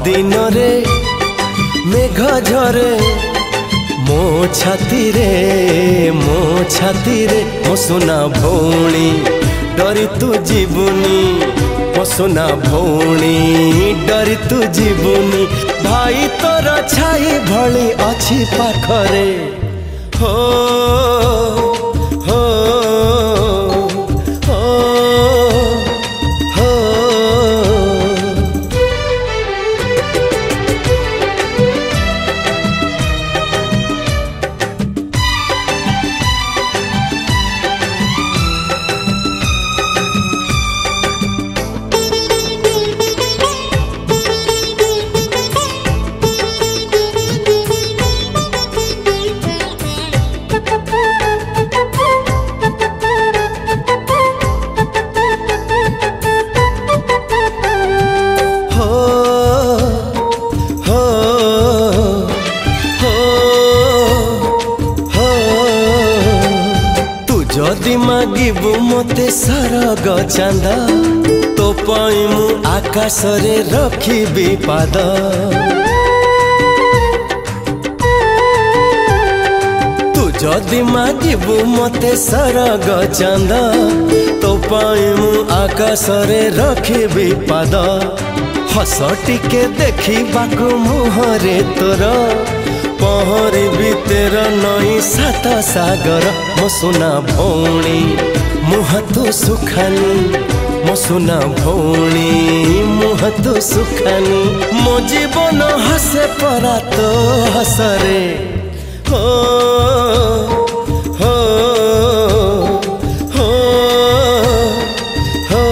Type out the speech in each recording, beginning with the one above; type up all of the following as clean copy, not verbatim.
दिन रे मेघ झरे मो छाती रे मो सुना भौणी डरी तू जीवनी मो सुना भौणी डरी तू जीवनी भाई तोर छाई भली अच्छी पाखरे हो हो हो हो जदि मागिबू मते सरग चांदा तो पाई मु आकाश रे रखिबी पाद तू जदि मागिबू मते सरग चांदा तो पाई मु आकाश रे रखिबी पाद हस टिके देखिबाकू मुहरे तोर पहरी भीतर नई सात सागर मो सुना भौणी मुह तू सुखानी मो सुना भौणी मुह तू सुखानी मो जीवन हसे परा तो हसरे हो हो हो हो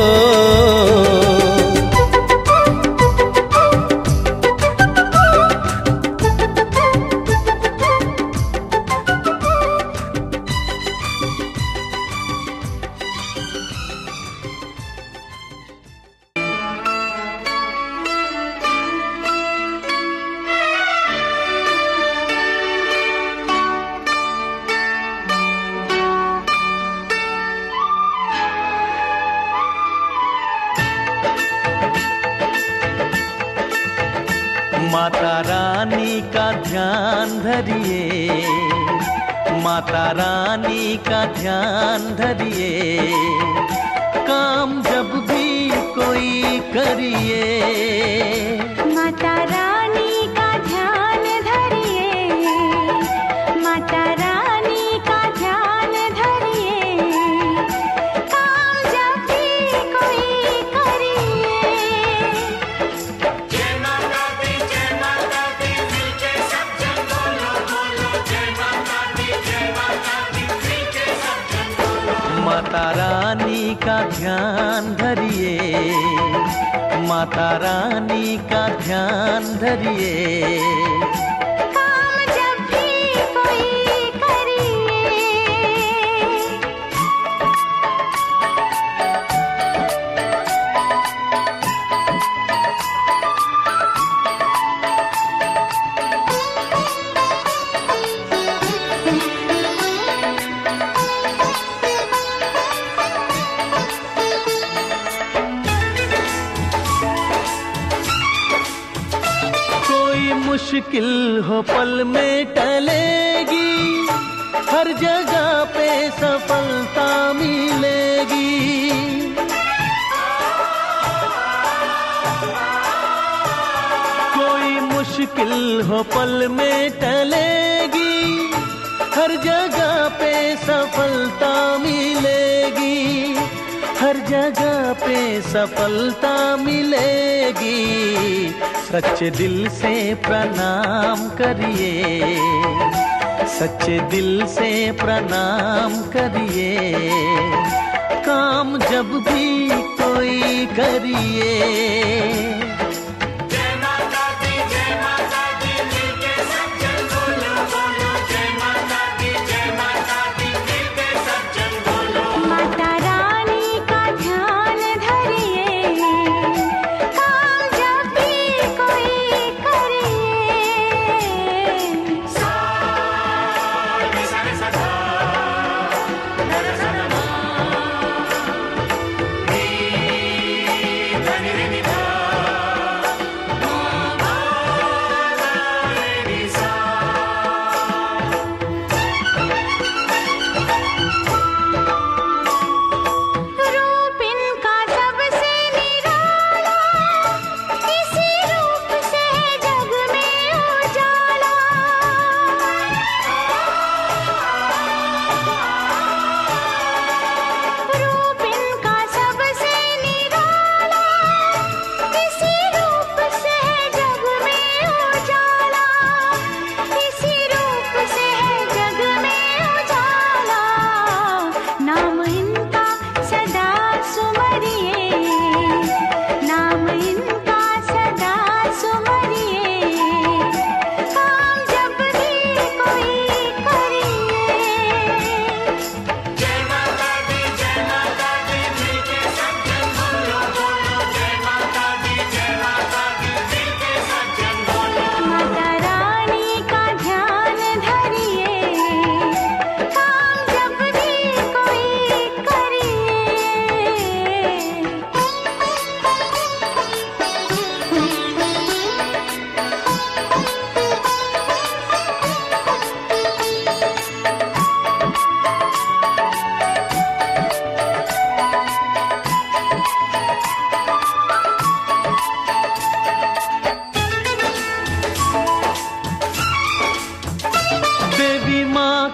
माता रानी का ध्यान धरिए, माता रानी का ध्यान धरिए, काम जब भी कोई करिए। माता रानी का ध्यान धरिए, माता रानी का ध्यान धरिए, काम जब भी कोई करिए। जय माता दी मिलके सब जन बोलो बोलो, जय माता दी मिलके सब जन बोलो। माता रानी का ध्यान धरिए, माता रानी का ध्यान धरिए, काम जब भी कोई करिए। मुश्किल हो पल में टलेगी, हर जगह पे सफलता मिलेगी। कोई मुश्किल हो पल में टलेगी, हर जगह पे सफलता मिलेगी, हर जगह पे सफलता मिलेगी। सच्चे दिल से प्रणाम करिए, सच्चे दिल से प्रणाम करिए, काम जब भी कोई करिए। जय माता दी मिलके सब जन बोलो बोलो, जय माता दी मिलके सब जन बोलो। माता रानी का ध्यान धरिए, काम जब भी कोई करिए। सा नि सा नि सा सा, ध ध सा न मा, नी ध नि रि नि धा।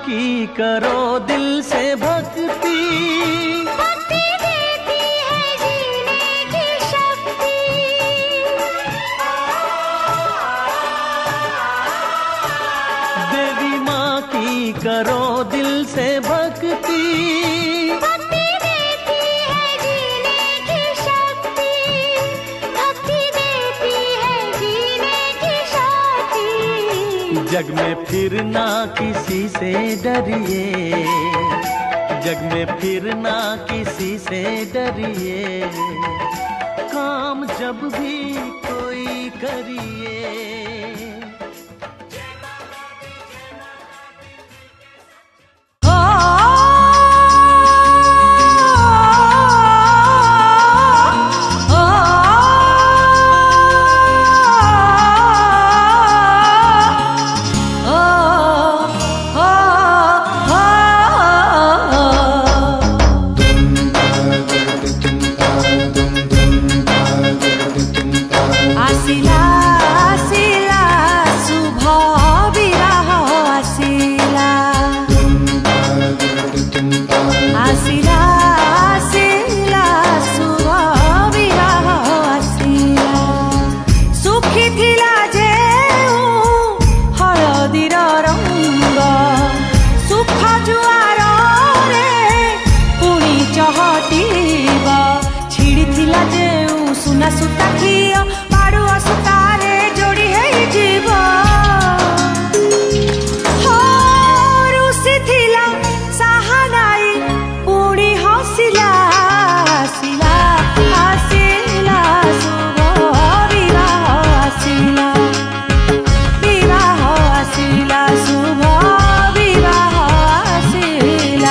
की करो दिल से भक्ति, भक्ति देती है जीने की शक्ति। देवी माँ की करो दिल से भक्ति, भक्ति देती है जीने की शक्ति, भक्ति देती है जीने की शक्ति। जग में फिर ना किसी से डरिए, जग में फिर ना किसी से डरिए, काम जब भी कोई करिए। ଆସିଲା ଆସିଲା ଶୁଭ ବିବାହ ଆସିଲା, ଆସିଲା ଆସିଲା ଶୁଭ ବିବାହ ଆସିଲା। ଶୁଖିଥିଲା ଯେଉଁ ହଳଦୀର ରଙ୍ଗ, ସୁଖ ଜୁଆରରେ ପୁଣି ଚହଟିବ। ଛିଡ଼ିଥିଲା ଯେଉଁ ସୁନା ସୂତା ଖିଅ, ପାଡ଼ୁଆ ସୂତାରେ ଯୋଡ଼ି ହେଇଯିବ। ରୁଷିଥିଲା ସାହାନାଇ ପୁଣି ହସିଲା, ଆସିଲା ଆସିଲା ଶୁଭ ବିବାହ ଆସିଲା, ବିବାହ ଆସିଲା ଶୁଭ ବିବାହ ଆସିଲା।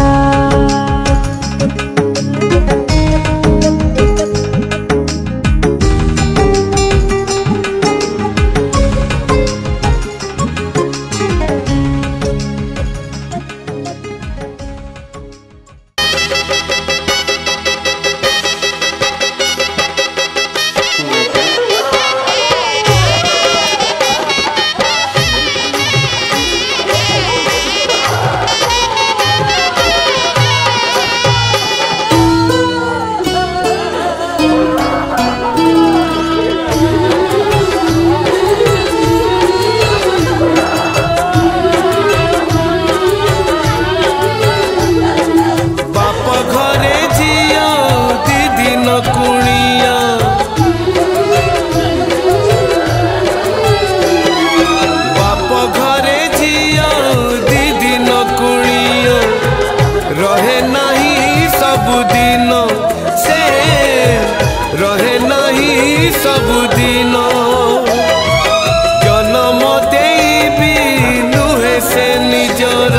बाप घरे झिया दी दिन कुणिया, बाप घरे झिया दी दिन कुणिया, रहे नहीं सब दिन से, रहे नहीं सब दिन। जन्म देवी नुहे से निजर,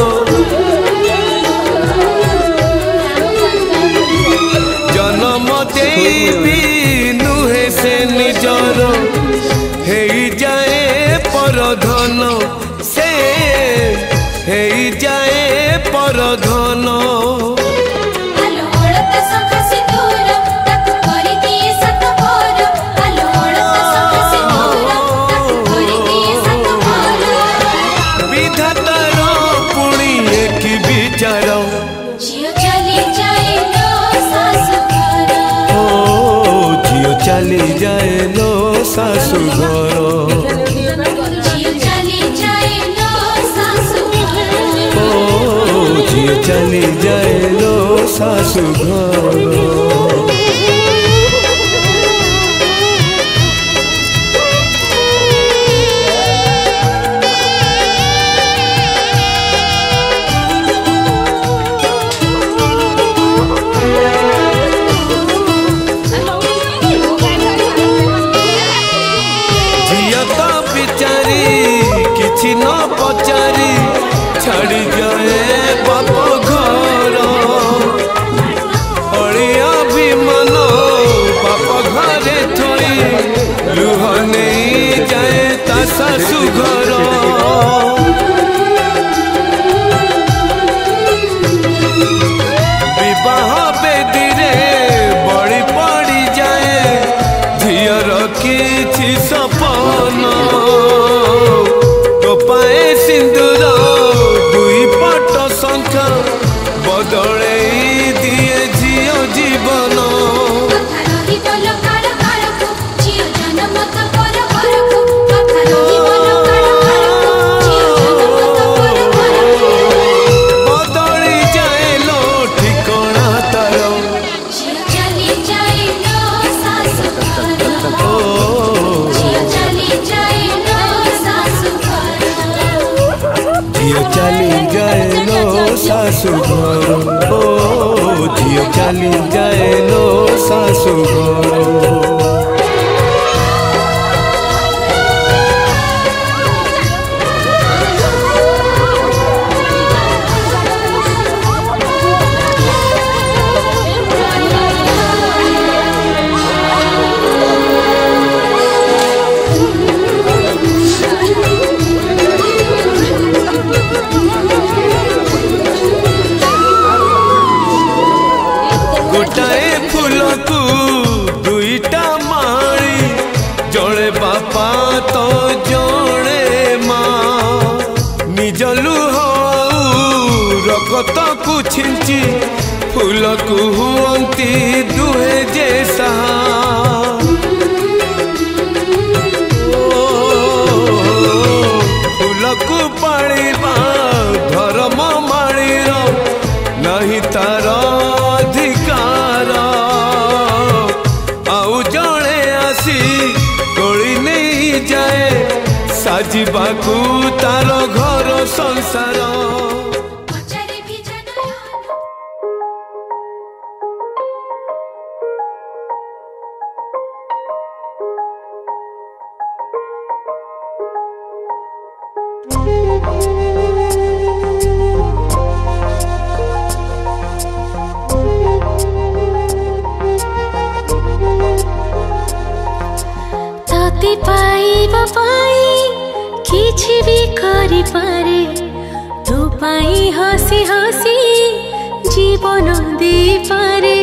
जन्म देवी नुहे से निजर, हेई जाए परधन से, हेई जाए परधन। ଆଲୋ ଅଳତା ଶଙ୍ଖ ସିନ୍ଦୂର ତାକୁ କରିଦିଏ ସାତ ଭର, ଆଲୋ ଅଳତା ଶଙ୍ଖ ସିନ୍ଦୂର ତାକୁ କରିଦିଏ ସାତ ଭର। विधातार पुणी एक विचार, ଝିଅ ଚାଲି ଯାଏ ଲୋ ଶାଶୁ ଘର, ओ झियो चली जाए लो सासु घर, ଝିଅ ଚାଲି ଯାଏ ଲୋ ଶାଶୁ ଘର। ओ झियो चली जाए लो सासु घर। झिया तो बिचारी किछि न पचारी, छाड़ी जाए बाप घर, अड़िया भी मन बाप घरे थोड़ी, लुह नहीं जाए ता सासु घर। विवाह बेदी रे बड़ी पड़ी जाए, झियर किछि सपन, तो पाए सिंदूर दुई सासु घर ओ झियो चली जाए लो सासु घर। गोटाए फूल को दुईटा माड़ी जड़े बापा तो जड़े माँ निज लुह रगत को छिंची फूल को हुअंती दुहे जैसा फूल को पाड़ीबा धर्म माड़ीर नहीं तार अधिकार आउ जड़े आसी तोड़ी नहीं जाए साजिबाकू तार घर संसार। पचारे भी जनाया ताते पाइबा पाई किछि भी करि पारे तो पाई हसी हसी जीवन दे पारे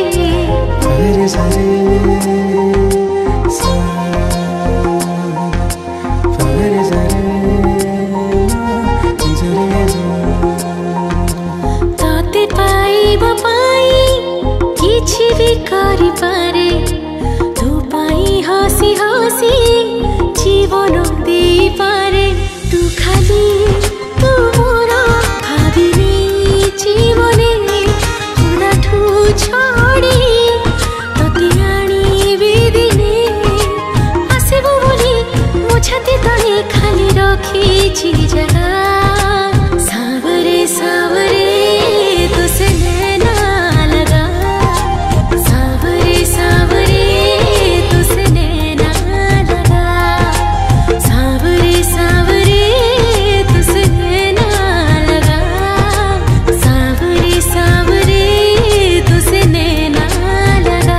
ताते पाइबा पाई किछि भी करि पारे तो पाई हसी हसी जीवन दे पारे तू खाली तू मोर भाविनी जीवने पुराठू छड़ी तते आनी दिने आसबु बोली मो छाती तले खाली रखी जगह सावरे सावरे तो से नैना लगा सावरे सावरे तो से नैना लगा सावरे सावरे तो से नैना लगा सावरे सावरे तो से नैना लगा।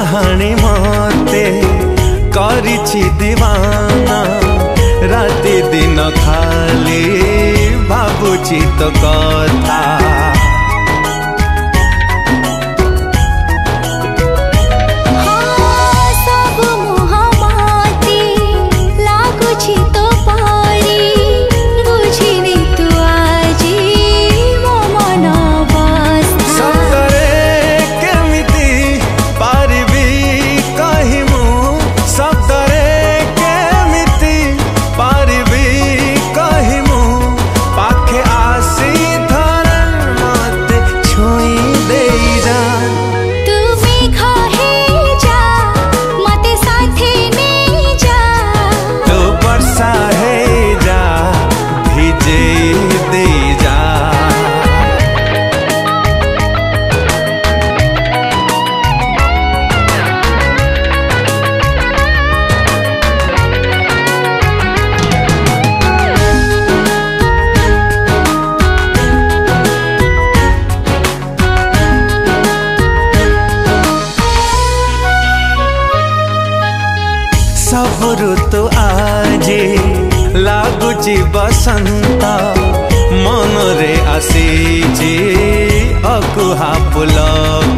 काहानी मते करिछि दीवाना राति दिन खाली भाबुछि तो कथा ऋतु आजे लागुची बसंत मन रे आसीची अकुहा पुलक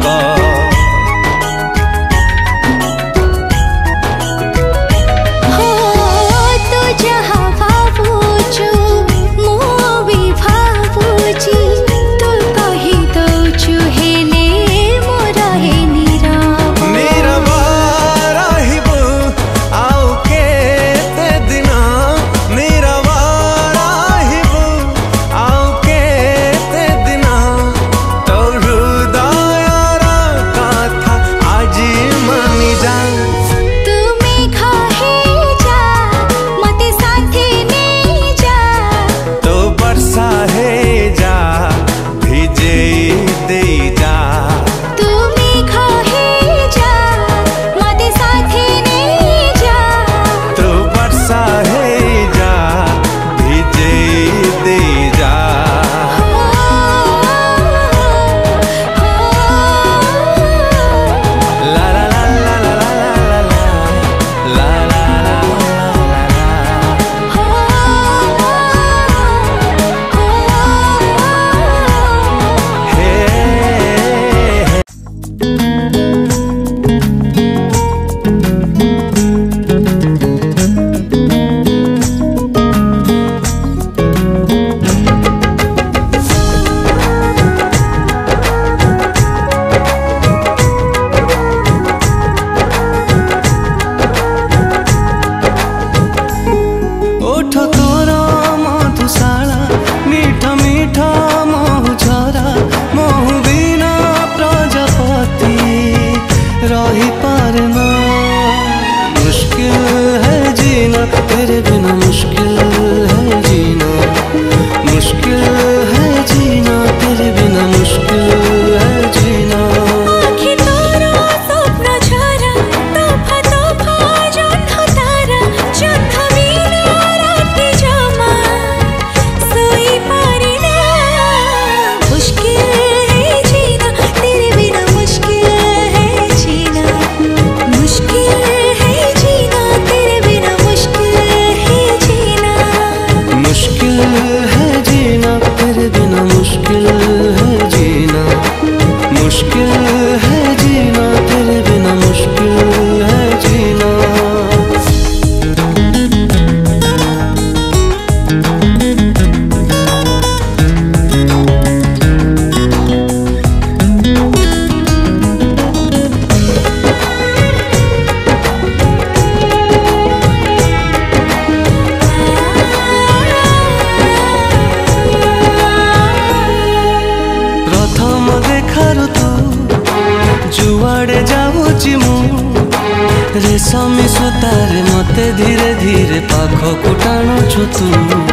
रेशमी सुतारे मते धीरे धीरे पाखकु टाणुछु तू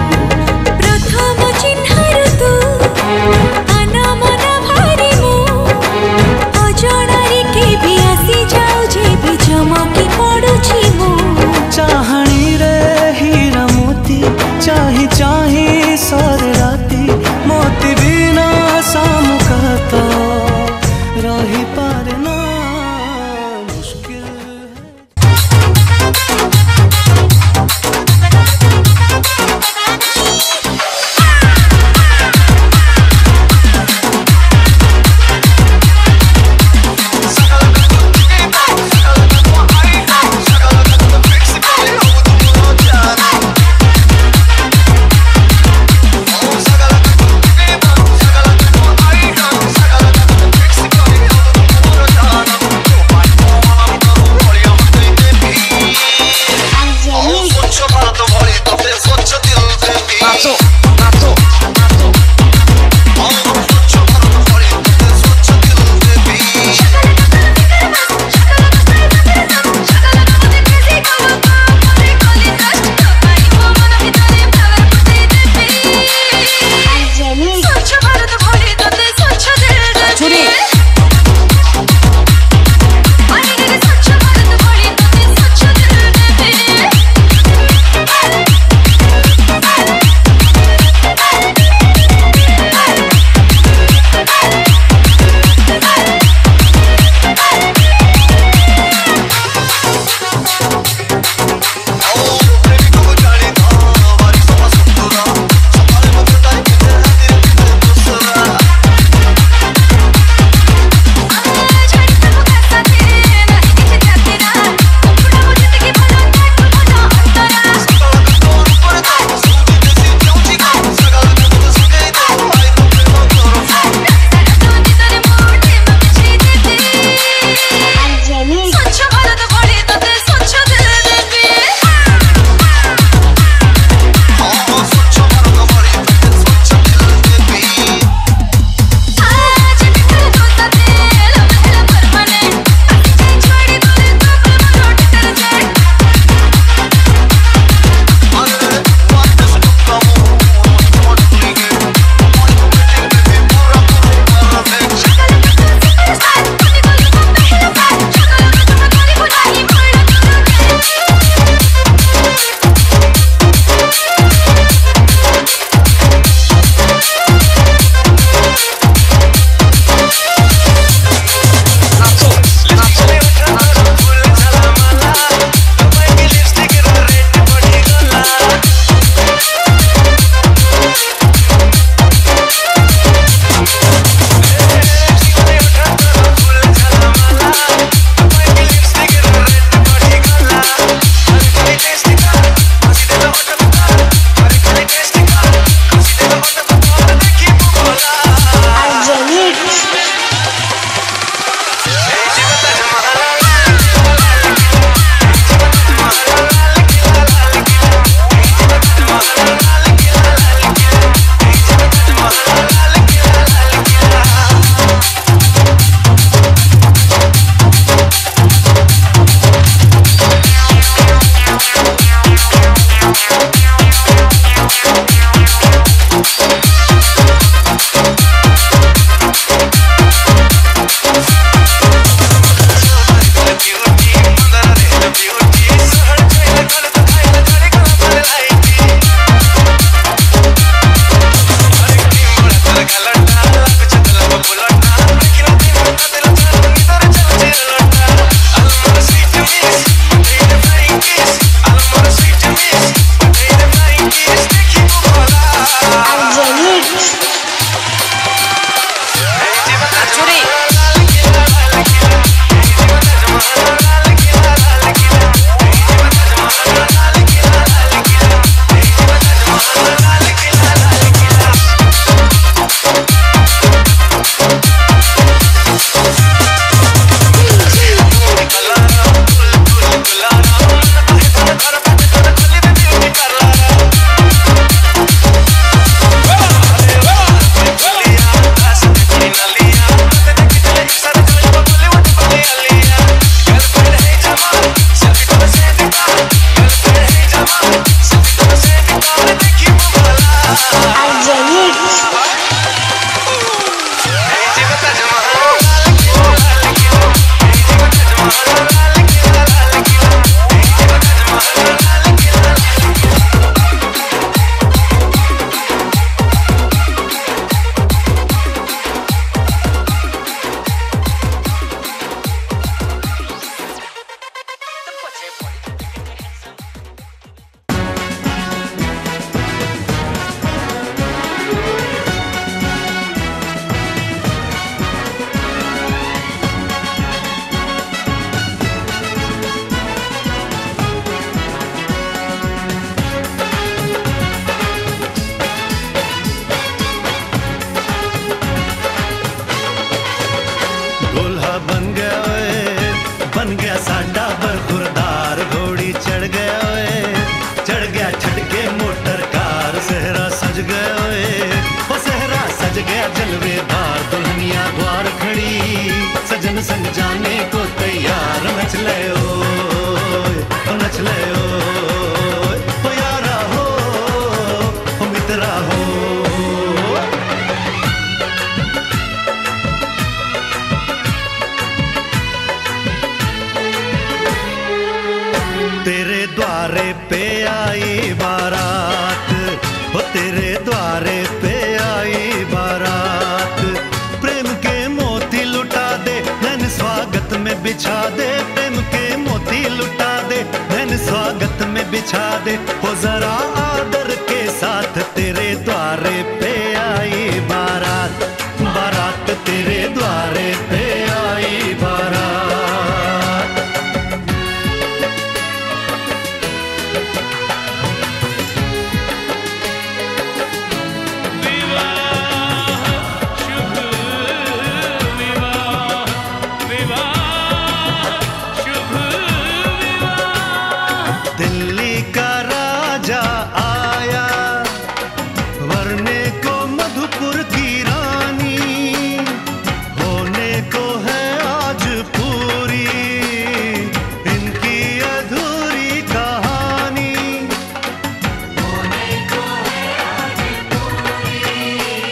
प्रथम चिन्हर तू अनामना भारी मु अजणारे के भी आसी जाऊ जे भी चमकी पड़ुछि मु चाहणी रे हीरा मोती चाही चाही सर राती मोती बिना सामुखत रही पारे ना। बन गया साडा बरखुरदार घोड़ी चढ़ गया ओए चढ़ गया छटके मोटर कार सहरा सज गया ओए ओ सहरा सज गया जलवेदार दुल्हनिया द्वार खड़ी सजन संग जाने को तैयार नच ले ओए ओ नच ले ओए ओ यारा हो ओ मित्रा हो तेरे द्वारे पे आई बारात हो तेरे द्वारे पे आई बारात प्रेम के मोती लुटा दे नैन स्वागत में बिछा दे प्रेम के मोती लुटा दे नैन स्वागत में बिछा दे हो जरा आदर के साथ तेरे द्वारे पे आई बारात बारात तेरे द्वारे पे आई बारात दिल्ली का राजा आया वरने को मधुपुर की रानी होने को है आज पूरी इनकी अधूरी कहानी होने को है आज पूरी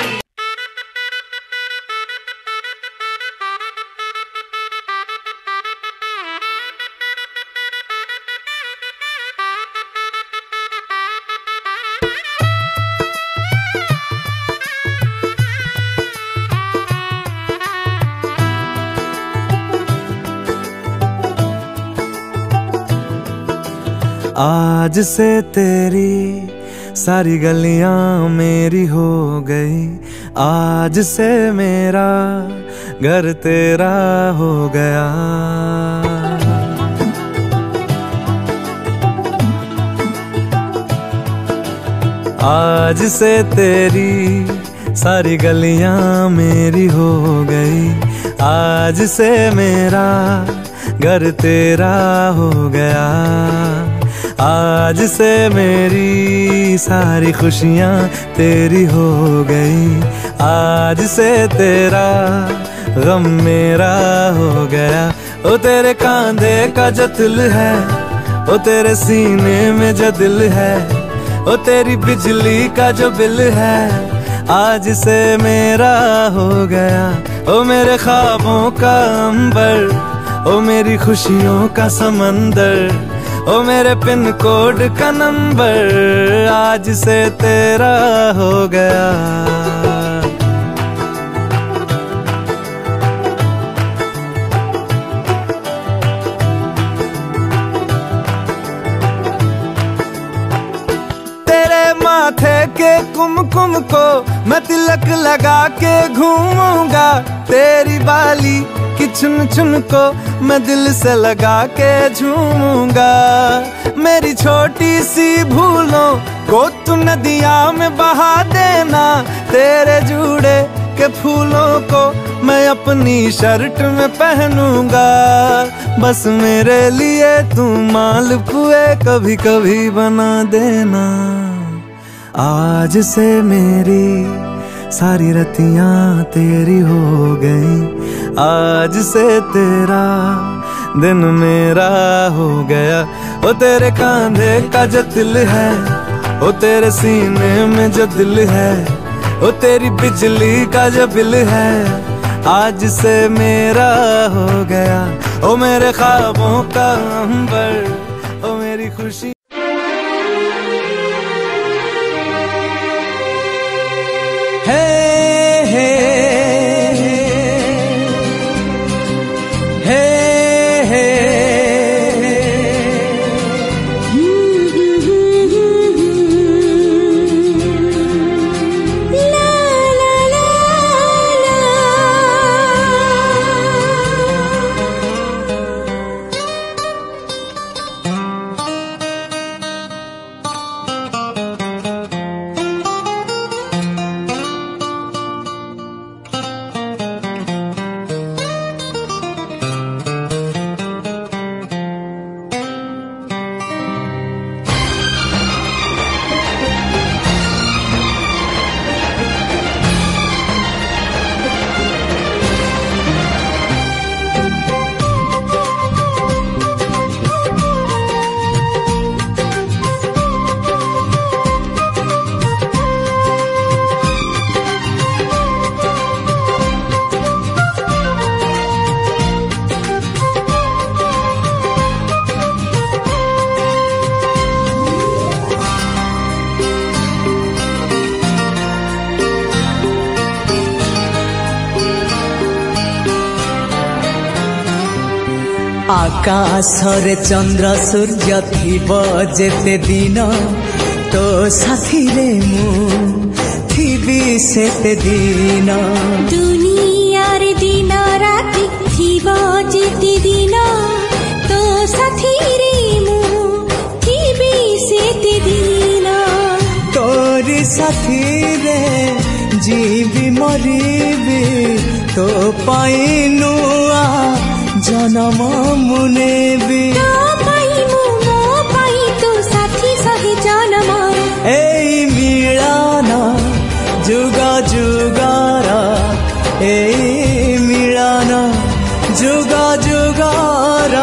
आज से तेरी सारी गलियां मेरी हो गई आज से मेरा घर तेरा हो गया आज से तेरी सारी गलियां मेरी हो गई आज से मेरा घर तेरा हो गया आज से मेरी सारी खुशियां तेरी हो गई आज से तेरा गम मेरा हो गया ओ तेरे कांधे का जो दिल है ओ तेरे सीने में जो दिल है ओ तेरी बिजली का जो बिल है आज से मेरा हो गया ओ मेरे ख्वाबों का अंबर ओ मेरी खुशियों का समंदर ओ मेरे पिन कोड का नंबर आज से तेरा हो गया तेरे माथे के कुमकुम को मैं तिलक लगा के घूमूंगा तेरी बाली कि चुन चुन को मैं दिल से लगा के झूमूंगा मेरी छोटी सी भूलों को तू नदिया में बहा देना तेरे जूड़े के फूलों को मैं अपनी शर्ट में पहनूंगा बस मेरे लिए तू मालपुए कभी कभी बना देना आज से मेरी सारी रतियां तेरी हो गई आज से तेरा दिन मेरा हो गया ओ तेरे कांधे का जो दिल है ओ तेरे सीने में जो दिल है ओ तेरी बिजली का जो बिल है आज से मेरा हो गया ओ मेरे ख्वाबों का अंबर ओ मेरी खुशी आकाशरे चंद्र सूर्य थिब जेते दिन तो साथी रे मु थिबी सेते दिन दुनिया रे दिन राति थिब जेते दिन तो साथी रे मु थिबी सेते दिन तोरी साथी रे जीवी मरीबी तो पाई नुआ जन्म मुनेबी तो पाई मु मो पाई तो साथी सही जन्म ए मिलन जुग जुगर ए मिलन जुग जुगर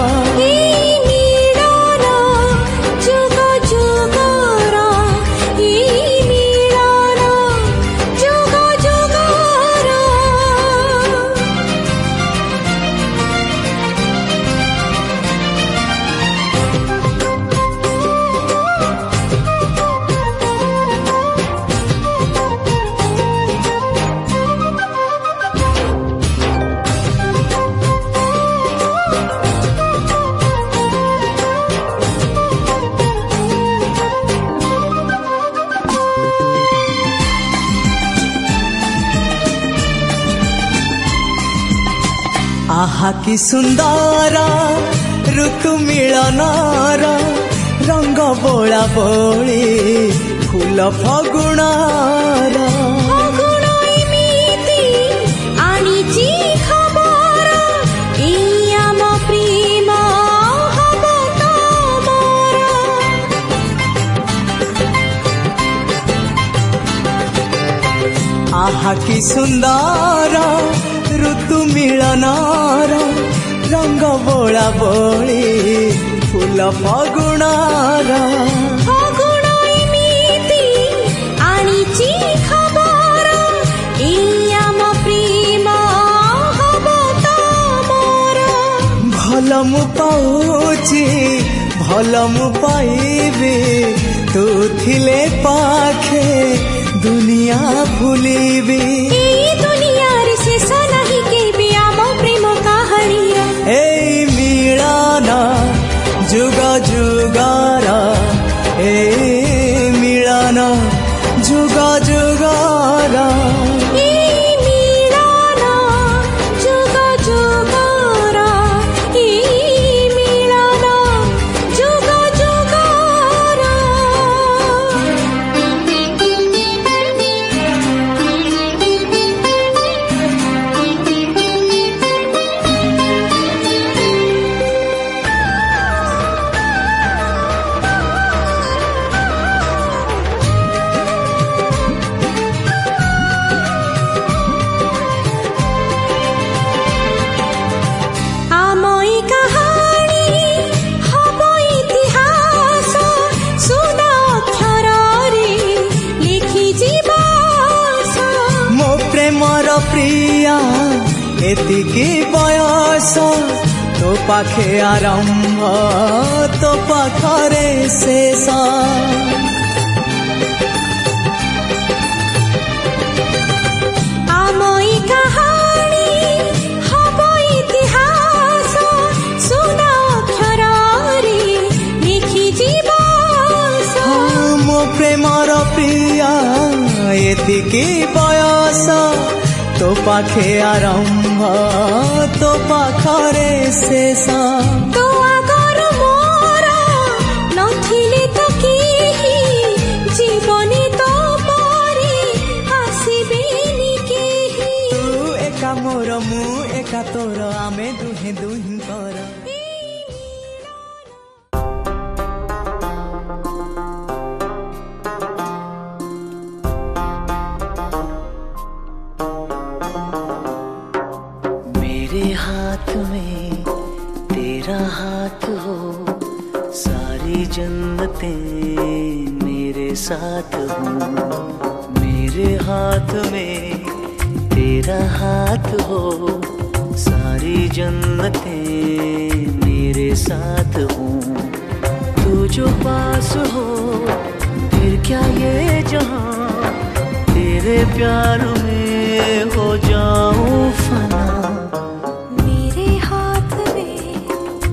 आहा कि सुंदर ऋतु मिलनार रंग बोला बोली फूल फगुणार आनिची खबर ई आम प्रेम हब तमर आहा कि सुंदर ऋतु मिलनार रंग बोला बोली फूल फगुणार आनिची खबर ई आम प्रेम हब तमर भल मु पाउची भल मु पाइबी तू थिले पाखे दुनिया भूलिबी दुनिया रे शेष नहीं के आम प्रेम कहानिया ए मिलन जुग जुगर ए मिलन जुग जुगर प्रिया एतिकी बयस तो पाखे आरंभ तो पाखरे शेष आमई कहानी हब इतिहास सुन अक्षरे लिखि जीवास मो प्रेमर प्रिया एतिकी बयस तो पाखे आरंभ तो पाखरे शेष तो आगर मोर नथिले तो केही जीवने तो परे आसीबेनी केही तू एका मोर मु एका तोर आमे दुहे दुहिंकर हाथ में तेरा हाथ हो सारी जन्नतें मेरे साथ हो मेरे हाथ में तेरा हाथ हो सारी जन्नतें मेरे साथ हो तू जो पास हो फिर क्या ये जहां तेरे प्यार में हो जाऊं फना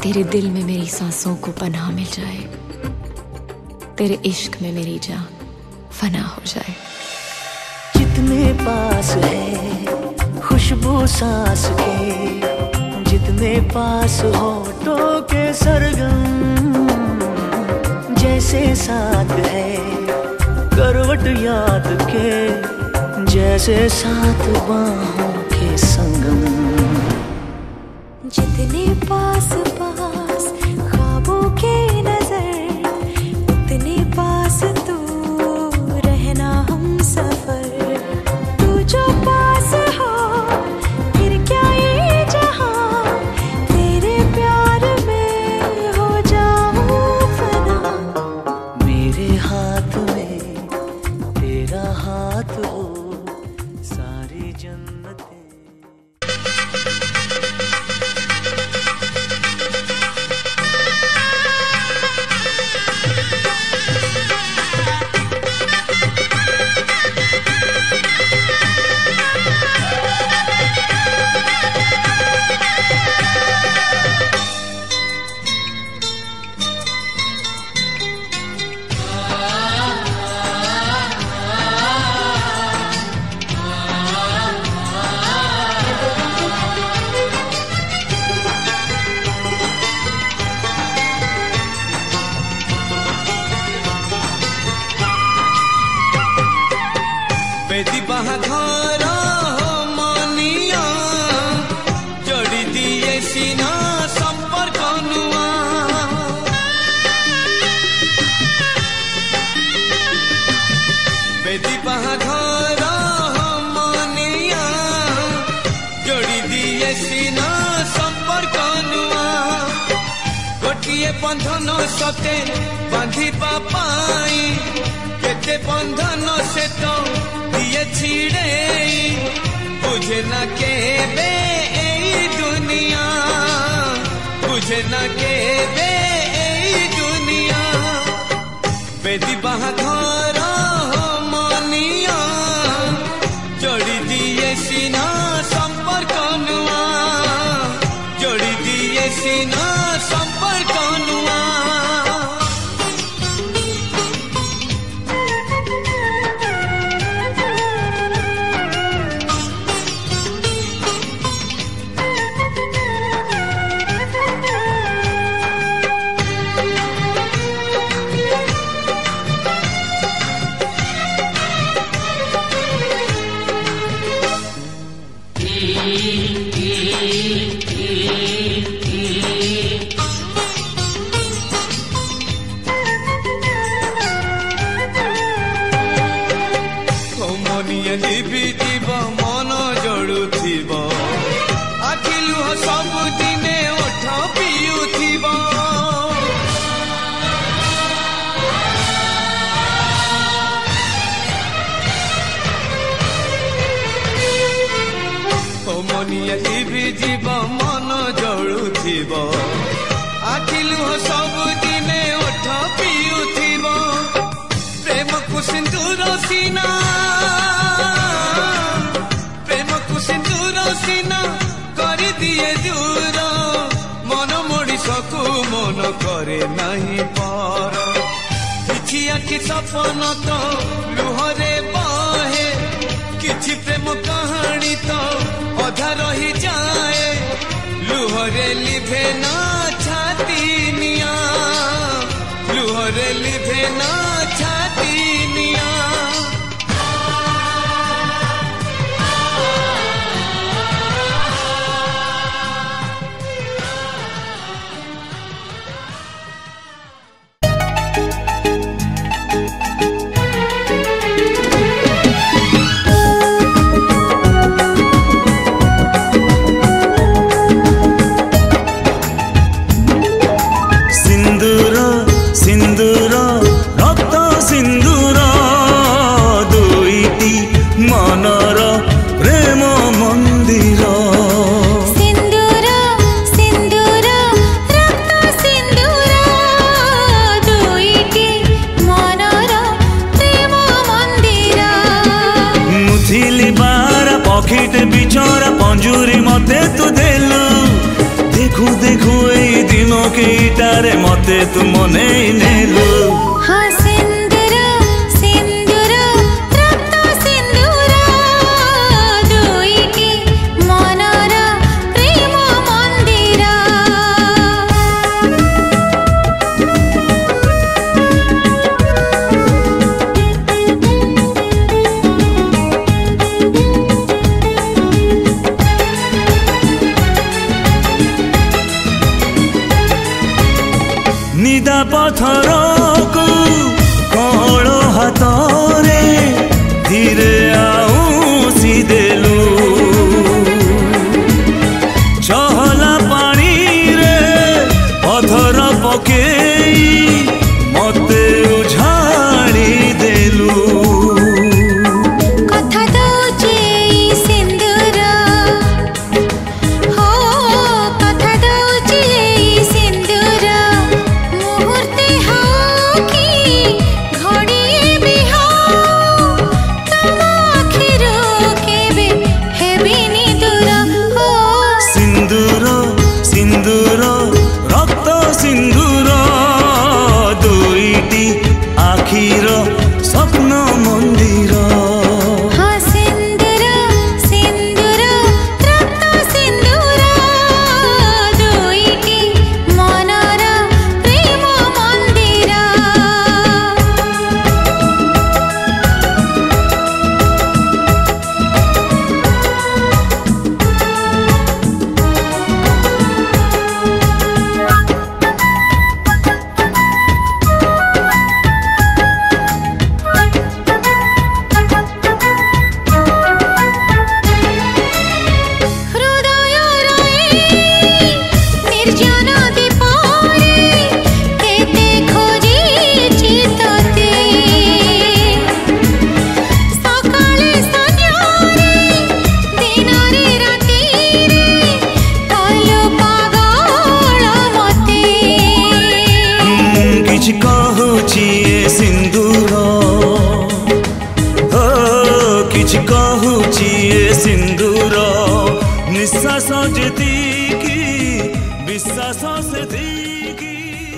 तेरे दिल में मेरी सांसों को पनाह मिल जाए, तेरे इश्क में मेरी जान फना हो जाए। जितने पास है खुशबू सांस के, जितने पास होठों के सरगम, जैसे साथ है करवट याद के, जैसे साथ बाहों के संगम। जितने पास पास ख्वाबों के नजर, उतने पास तू रहना हम सफर। तू जो पास हो फिर क्या ये जहां, तेरे प्यार में हो जाऊं फना। मेरे हाथ में तेरा हाथ हो, सारी जन्नतें। बेदी बाहाघर मनिया जोड़ी दिए सीना संपर्क नुआ। बेदी बाहाघर मनिया जोड़ी दिए सीना संपर्क नुआ। गोटिए बंधन सते बांधिबा पाई, केते बंधन से तो दिए छिड़े, बुझे न केबे एई दुनिया, बुझे न केबे एई दुनिया। बेदी बाहाघर मनिया जोड़ी दिए सीना संपर्क नुआ, जोड़ी दिए सीना संपर्क नुआ। मन जड़ुथिब आखि लुह सब दिने ओठ पियुथिब। मनिया जीव मन जड़ुथिब आखि लुह सब दिने ओठ पियुथिब। प्रेम को सिंदूर सीना, सीना कर दिए दूर, मन मଣିषକୁ मन करे नहीं पर। किछि आखि सपन तो लुहरे बहे, किछि प्रेम कहानी तो अधा रही जाए। लुहरे लिभे ना छाती निया, लुहरे लिभे ना छाती निया। पखीटे बिछरा पंजुरी मते तू देलु, देखू देखू ए दिन केईटारे मते तू मने नेलु हाँ सिंदूर सिंदूर रक्त सिंदूर दुईटी मनर प्रेम मंदिर निदा पथर को कौल हाथरे धीरे आउसी देलु चहला पानी रे पथर पकेई मते उझाड़ी देलु कथा दौचे सिंदूर हो कथा दौचे सिंदूर मुहूर्ते हो कि घड़िए भी हो तम आखिरो केबे हेबिनी दूर हो सिंदूर सिंदूर रक्त सिंदूर दुईटी आखिर स्वप्न मंदिर हाँ सिंदूर सिंदूर रक्त सिंदूर दुईटी मनर प्रेम मंदिर हृदय निर्जन दीपरे केते खोजी चितते सकाले संध्यारे दिनरे रातिरे कलो पागल मते किछ कहूची ए सिंदूर हो किछ कहूची ए सिंदूर निश्वास जेतिकी विश्वास सेतिकी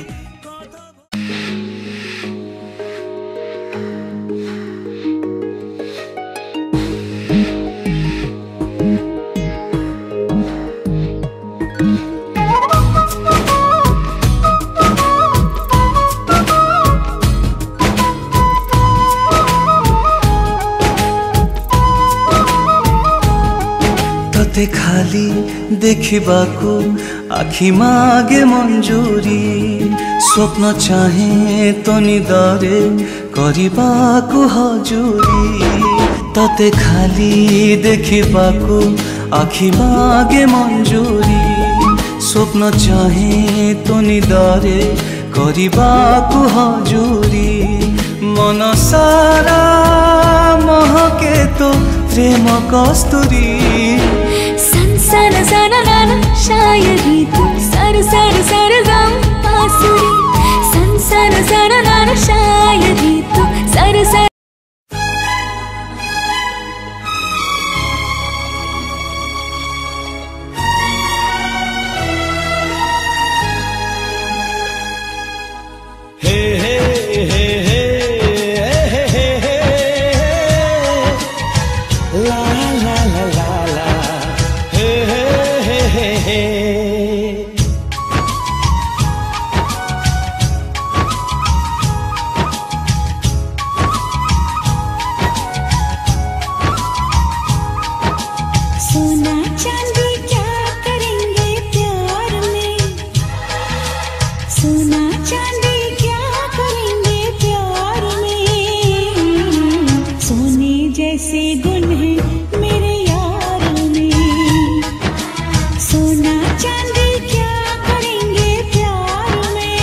तते खाली देखिबाकू आखि मागे मंजूरी स्वप्न चाहे तो निदरे करिबाकू हजूरी तते खाली देखिबाकू आखि मागे मंजूरी स्वप्न चाहे तो निदरे करिबाकू हजूरी मन सारा महके तो प्रेम कस्तूरी संसार सारा नाना शायद ही तू सर सर सर गम आसुरी संसार सारा नाना शायद ही तू सर सर हे हे हे हे हे हे हे ला ला ला ला ला हे हे हे हे सोना चांदी क्या करेंगे प्यार में सोना चांदी क्या करेंगे प्यार में सोने जैसे गुण है मेरे यार में सोना चांदी क्या करेंगे प्यार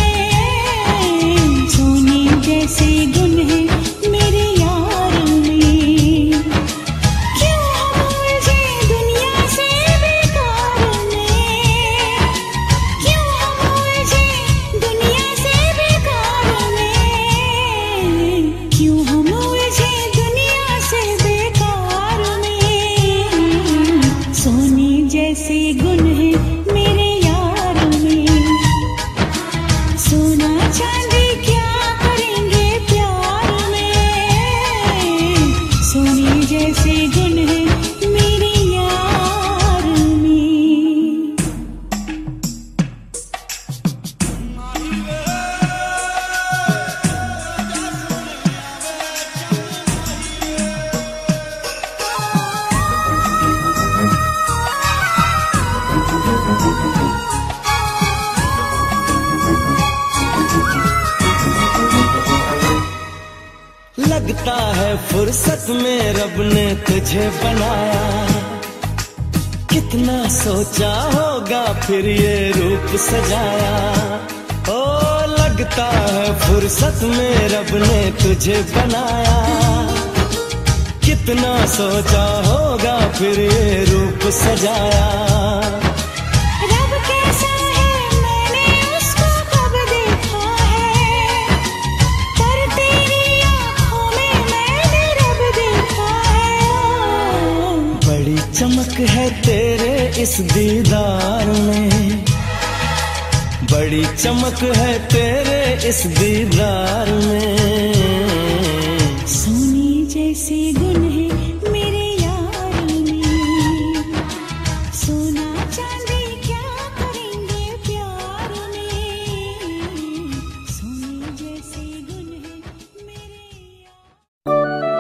में सोने जैसे गुण है मेरे यार में क्यों हम उलझे दुनिया से बेकार में क्यों हम उलझे दुनिया से बेकार में क्यों हम उलझे दुनिया से बेकार में सोने जैसे गुण है मेरे यार में लगता है फुर्सत में रब ने तुझे बनाया, कितना सोचा होगा फिर ये रूप सजाया। ओ लगता है फुर्सत में रब ने तुझे बनाया, कितना सोचा होगा फिर ये रूप सजाया। रब कैसा है मैंने उसको कब देखा है, पर तेरी आँखों में मैंने रब देखा है। बड़ी चमक है तेरे इस दीदार में, बड़ी चमक है तेरे इस दीदार में। सोने जैसे गुण है मेरे यार में, सोना चांदी क्या करेंगे प्यार में। सोने जैसे गुण है मेरे यार।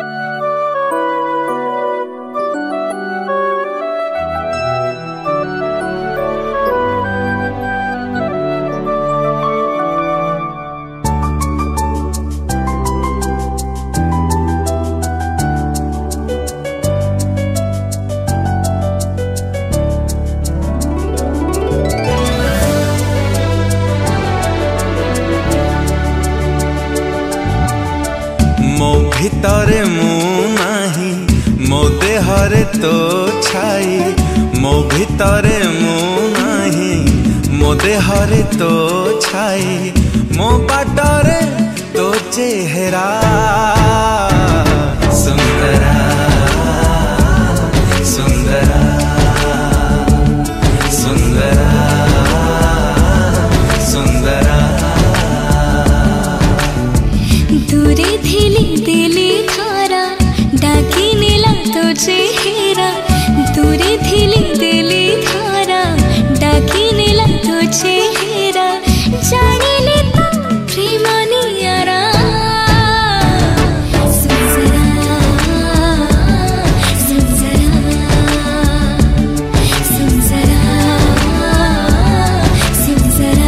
ମୋ ଭିତରେ ମୁଁ ନାହିଁ, ମୋ ଦେହରେ ତୋ ଛାଇ। ମୋ ଭିତରେ ମୁଁ ନାହିଁ, ମୋ ଦେହରେ ତୋ ଛାଇ। ମୋ ବାଟରେ ତୋ ଚେହେରା ସୁନ୍ଦରା ସୁନ୍ଦରା ସୁନ୍ଦରା ସୁନ୍ଦରା। दूरे थिली दिली थारा डाकी नेला तो चेहरा, दूरे थिली दिली थारा डाकी नेला तो चेहरा। जाने ले तो प्रेमानी यारा सुनजरा सुनजरा सुनजरा सुनजरा।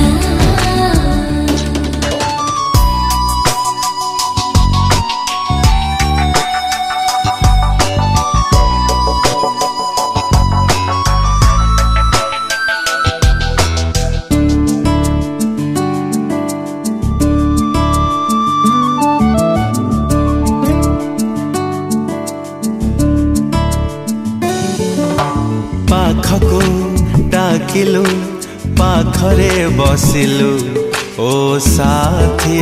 ପାଖକୁ ଡାକିଲୁ ପାଖରେ ବସିଲୁ ଓ ସାଥୀ,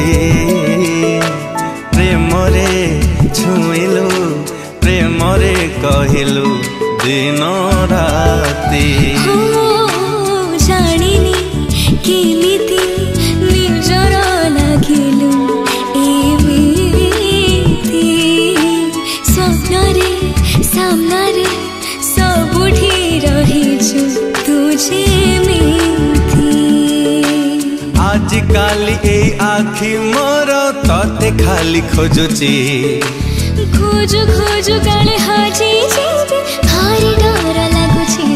ପ୍ରେମରେ ଛୁଇଁଲୁ ପ୍ରେମରେ କହିଲୁ ଦିନ ରାତି। हो जानिनी केमिति निजर लागिलु एमिति, स्वप्नरे सामनारे सबुठी रहिछु तुझे मिथि। आजिकाली ए आखि मोर तते खाली खोजुची, खोजु खोजु काले हाजी जेबे भारी डर लागुछि।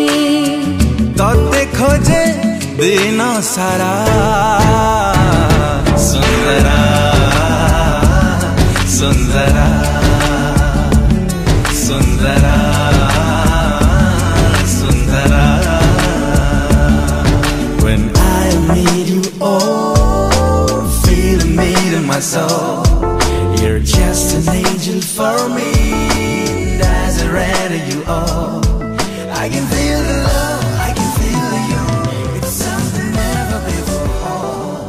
तते खोजे दिन सारा सुंदरा सुंदरा सुंदरा सुंदरा। When I meet you, oh, feel me in my soul. You're just an angel for me, Nazareth you are. I can feel the love, I can feel you. It's something never before.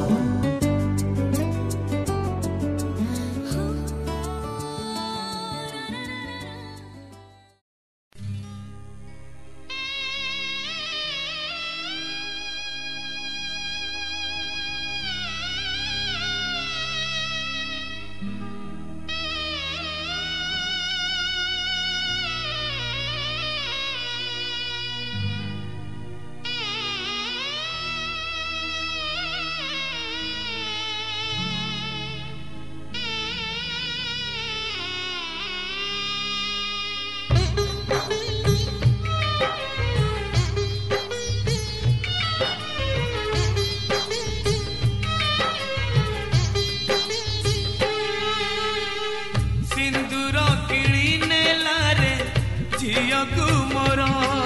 झियकु मोर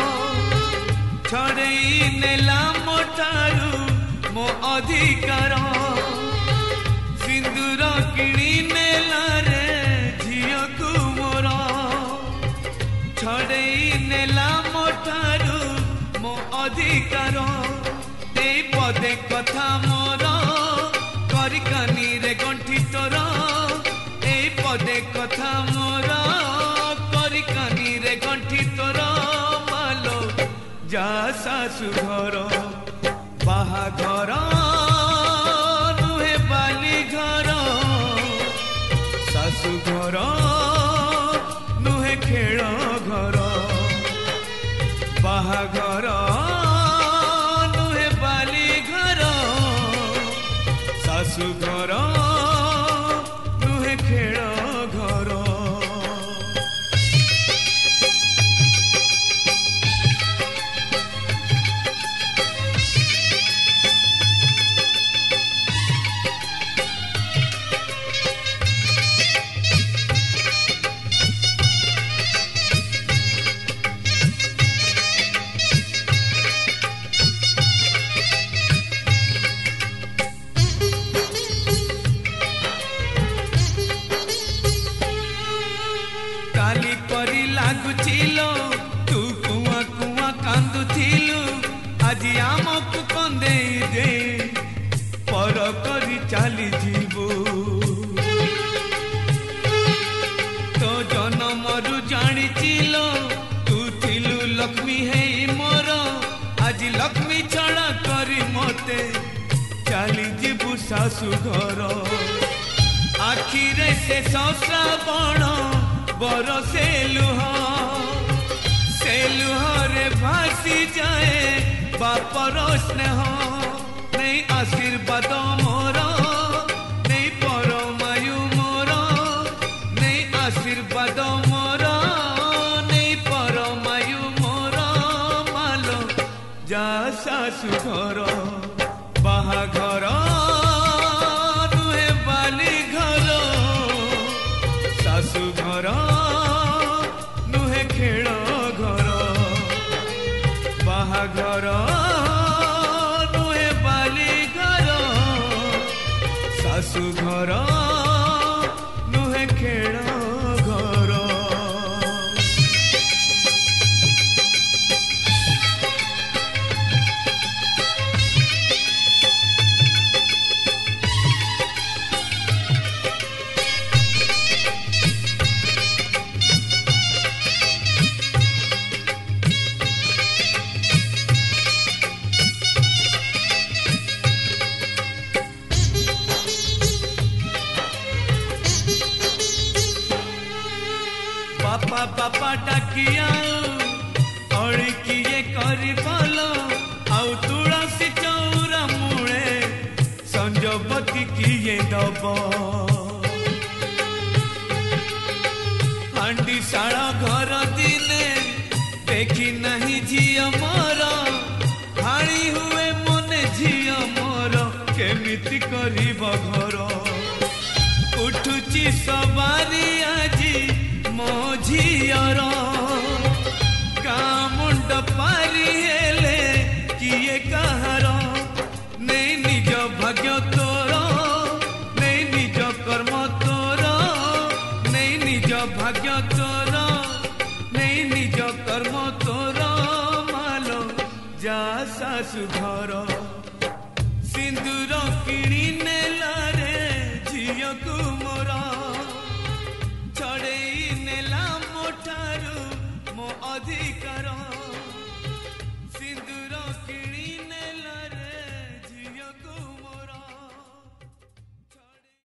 छड़ेई नेला मो ठारू मो अधिकार सिंदूर किणी नेला रे झियकु मोर छड़ेई नेला मो ठारू मो अधिकार ए पदे कथा मोर करिकानी रे गंठी तोर ए पदे कथा मोर करिकानी रे गंठी तोर मालो जा सासु घर बाहाघर नुहे बाली घर सासु घर नुहे खेल घर बाहाघर नुहे बाली घर सासु घर नुहे खेल घर काली परी लागुचिलो तू कुआ कुआ कांदुथिलु आजी आमकु कंदेई दे पर करी चाली जीवो तो जनमरु जानिचिलो तू थिलु लक्ष्मी है मोर आजी लक्ष्मी छड़ा करी मते चाली जीवु सासु घर आखिरे से श्रावण बरसे लुह रे भासी जाए बापर स्नेह नहीं आशीर्वाद मोर नहीं परमायु मोर नहीं आशीर्वाद मोर नहीं परमायु मोर मालो जा सासु घर बाहाघर नुहे बाली घर सासु घर नुहे खेल घर बाहाघर नुहे बाली घर सासु घर नुहे खेल घर बापा बापा डाकिया अड़ी किए करी भल आउ तुलसी चौरा मूले संजबती किए दब हांडी शाला घर दिने देखी नहीं झिया मोर हाड़ी हुए मने झिया मोर केमिति करिब घर उठुची सवारी आजी मो झियर मुंड पारी हेले किए कहार नहीं निज भाग्य तोर नहीं निज कर्म तोर नहीं निज भाग्य तोर नहीं निज कर्म तोर मालो जा सासु घर